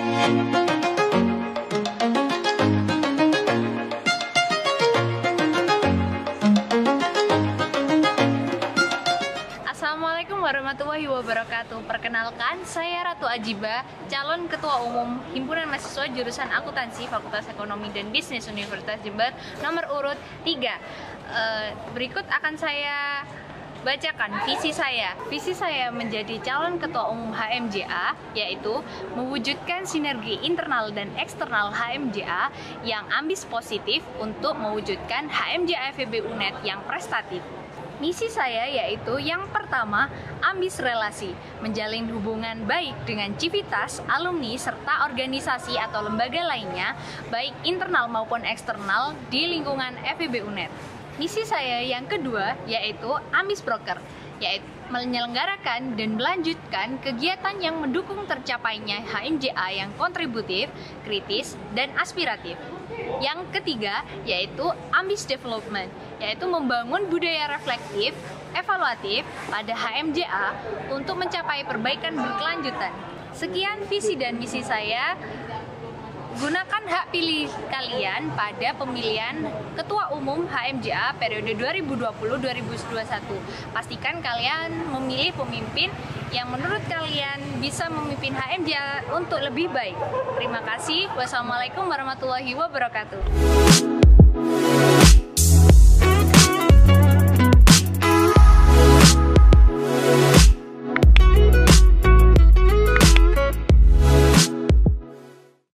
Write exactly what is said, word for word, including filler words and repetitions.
Assalamualaikum warahmatullahi wabarakatuh. Perkenalkan, saya Ratu Ajiba, calon Ketua Umum Himpunan Mahasiswa Jurusan Akuntansi Fakultas Ekonomi dan Bisnis Universitas Jember, nomor urut tiga. E, berikut akan saya bacakan visi saya. Visi saya menjadi calon Ketua Umum H M J A yaitu mewujudkan sinergi internal dan eksternal H M J A yang ambis positif untuk mewujudkan H M J A F E B U N E T yang prestatif. Misi saya yaitu yang pertama, ambis relasi, menjalin hubungan baik dengan civitas, alumni, serta organisasi atau lembaga lainnya, baik internal maupun eksternal di lingkungan F E B U N E T. Misi saya yang kedua yaitu ambis broker, yaitu menyelenggarakan dan melanjutkan kegiatan yang mendukung tercapainya H M J A yang kontributif, kritis, dan aspiratif. Yang ketiga yaitu ambis development, yaitu membangun budaya reflektif, evaluatif pada H M J A untuk mencapai perbaikan berkelanjutan. Sekian visi dan misi saya. Gunakan hak pilih kalian pada pemilihan Ketua Umum H M J A periode dua ribu dua puluh sampai dua ribu dua puluh satu. Pastikan kalian memilih pemimpin yang menurut kalian bisa memimpin H M J A untuk lebih baik. Terima kasih. Wassalamualaikum warahmatullahi wabarakatuh.